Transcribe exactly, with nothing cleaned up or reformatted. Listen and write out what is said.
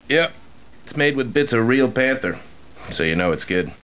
Yep, it's made with bits of real panther, so you know it's good.